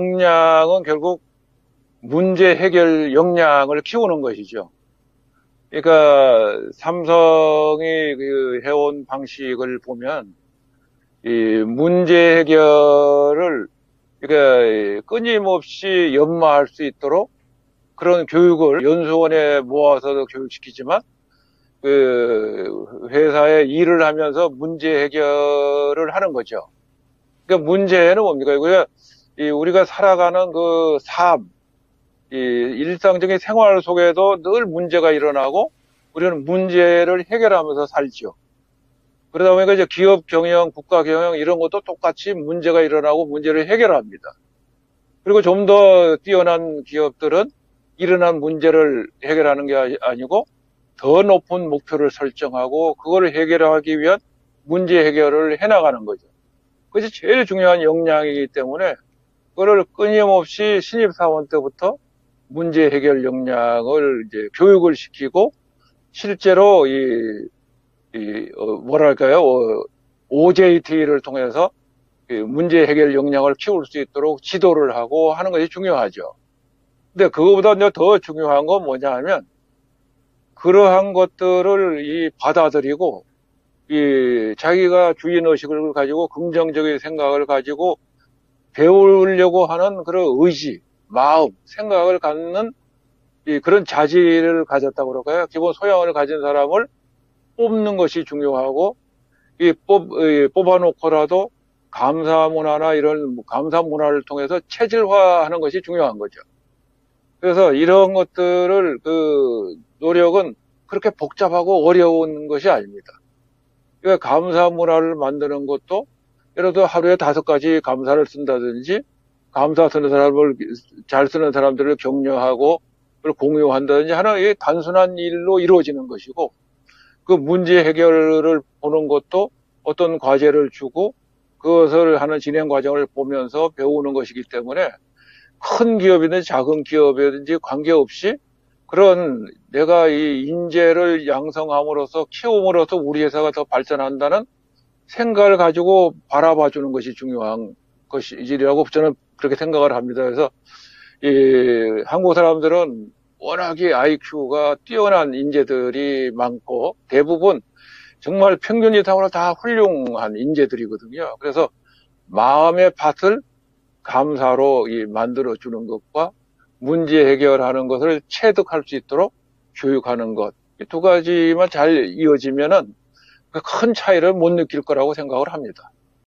역량은 결국 문제 해결 역량을 키우는 것이죠. 그러니까 삼성이 그 해온 방식을 보면 이 문제 해결을 그러니까 끊임없이 연마할 수 있도록 그런 교육을 연수원에 모아서 교육시키지만 그 회사에 일을 하면서 문제 해결을 하는 거죠. 그러니까 문제는 뭡니까? 우리가 살아가는 그 삶, 이 일상적인 생활 속에도 늘 문제가 일어나고 우리는 문제를 해결하면서 살죠. 그러다 보니까 이제 기업 경영, 국가 경영 이런 것도 똑같이 문제가 일어나고 문제를 해결합니다. 그리고 좀 더 뛰어난 기업들은 일어난 문제를 해결하는 게 아니고 더 높은 목표를 설정하고 그거를 해결하기 위한 문제 해결을 해나가는 거죠. 그것이 제일 중요한 역량이기 때문에 그거를 끊임없이 신입사원 때부터 문제 해결 역량을 이제 교육을 시키고 실제로 뭐랄까요, OJT를 통해서 문제 해결 역량을 키울 수 있도록 지도를 하고 하는 것이 중요하죠. 근데 그거보다 더 중요한 건 뭐냐 하면 그러한 것들을 받아들이고 자기가 주인의식을 가지고 긍정적인 생각을 가지고 배우려고 하는 그런 의지, 마음, 생각을 갖는 그런 자질을 가졌다고 그럴까요? 기본 소양을 가진 사람을 뽑는 것이 중요하고 뽑아놓고라도 감사 문화나 이런 감사 문화를 통해서 체질화하는 것이 중요한 거죠. 그래서 이런 것들을 노력은 그렇게 복잡하고 어려운 것이 아닙니다. 그러니까 감사 문화를 만드는 것도 예를 들어 하루에 5가지 감사를 쓴다든지 감사 쓰는 사람을 잘 쓰는 사람들을 격려하고 그걸 공유한다든지 하는 이 단순한 일로 이루어지는 것이고 그 문제 해결을 보는 것도 어떤 과제를 주고 그것을 하는 진행 과정을 보면서 배우는 것이기 때문에 큰 기업이든지 작은 기업이든지 관계없이 그런 내가 이 인재를 양성함으로써 키움으로써 우리 회사가 더 발전한다는 생각을 가지고 바라봐 주는 것이 중요한 것이라고 저는 그렇게 생각을 합니다. 그래서 한국 사람들은 워낙에 IQ가 뛰어난 인재들이 많고 대부분 정말 평균 이상으로 다 훌륭한 인재들이거든요. 그래서 마음의 밭을 감사로 만들어 주는 것과 문제 해결하는 것을 체득할 수 있도록 교육하는 것. 이 2가지만 잘 이어지면은 큰 차이를 못 느낄 거라고 생각을 합니다.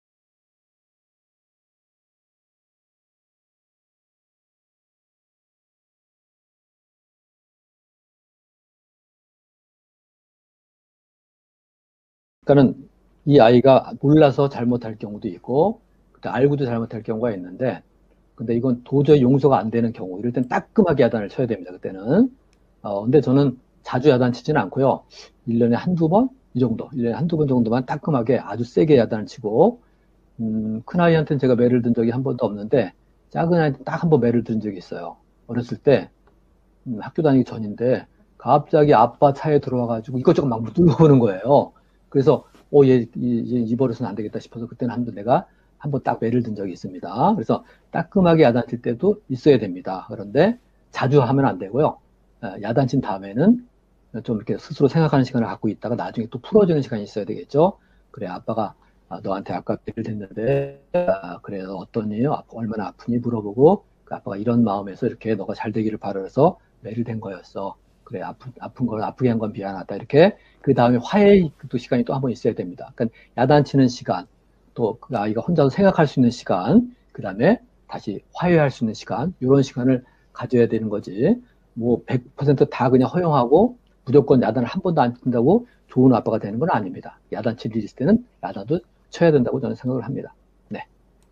그러니까는 이 아이가 몰라서 잘못할 경우도 있고, 알고도 잘못할 경우가 있는데, 근데 이건 도저히 용서가 안 되는 경우, 이럴 땐 따끔하게 야단을 쳐야 됩니다, 그때는. 근데 저는 자주 야단치지는 않고요. 1년에 한두 번? 이 정도. 1년에 한두 번 정도만 따끔하게 아주 세게 야단을 치고, 큰아이한테는 제가 매를 든 적이 한 번도 없는데, 작은 아이한테 딱 한 번 매를 든 적이 있어요. 어렸을 때, 학교 다니기 전인데, 갑자기 아빠 차에 들어와가지고 이것저것 막 뚫어보는 거예요. 그래서, 이 버릇은 안 되겠다 싶어서 그때는 내가 한 번 딱 매를 든 적이 있습니다. 그래서 따끔하게 야단칠 때도 있어야 됩니다. 그런데 자주 하면 안 되고요. 야단친 다음에는 좀 이렇게 스스로 생각하는 시간을 갖고 있다가 나중에 또 풀어주는 시간이 있어야 되겠죠. 그래, 아빠가 너한테 아까 매를 댔는데, 그래, 어떤 일, 얼마나 아프니 물어보고, 그 아빠가 이런 마음에서 이렇게 너가 잘 되기를 바라서 매를 댄 거였어. 그래, 아픈 걸 아프게 한 건 미안하다. 이렇게 그 다음에 화해 또 시간이 또 한 번 있어야 됩니다. 그러니까 야단치는 시간, 또 그 아이가 혼자서 생각할 수 있는 시간, 그 다음에 다시 화해할 수 있는 시간, 이런 시간을 가져야 되는 거지. 뭐 100%다 그냥 허용하고 무조건 야단을 한 번도 안 친다고 좋은 아빠가 되는 건 아닙니다. 야단칠 일이 있을 때는 야단도 쳐야 된다고 저는 생각을 합니다. 네.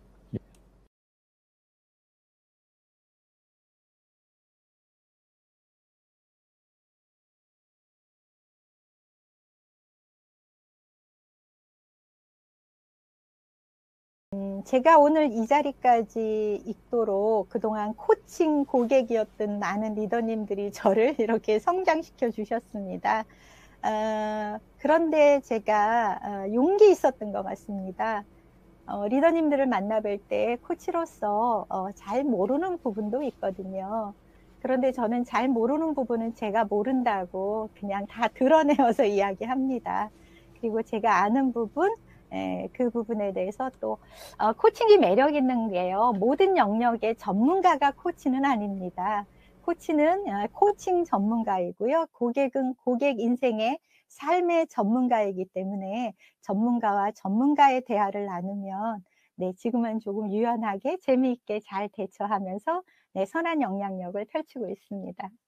제가 오늘 이 자리까지 있도록 그동안 코칭 고객이었던 많은 리더님들이 저를 이렇게 성장시켜 주셨습니다. 그런데 제가 용기 있었던 것 같습니다. 리더님들을 만나뵐 때 코치로서 잘 모르는 부분도 있거든요. 그런데 저는 잘 모르는 부분은 제가 모른다고 그냥 다 드러내어서 이야기합니다. 그리고 제가 아는 부분, 그 부분에 대해서 또 코칭이 매력 있는 게요. 모든 영역의 전문가가 코치는 아닙니다. 코치는 코칭 전문가이고요. 고객은 고객 인생의 삶의 전문가이기 때문에 전문가와 전문가의 대화를 나누면 네, 지금은 조금 유연하게 재미있게 잘 대처하면서 네, 선한 영향력을 펼치고 있습니다.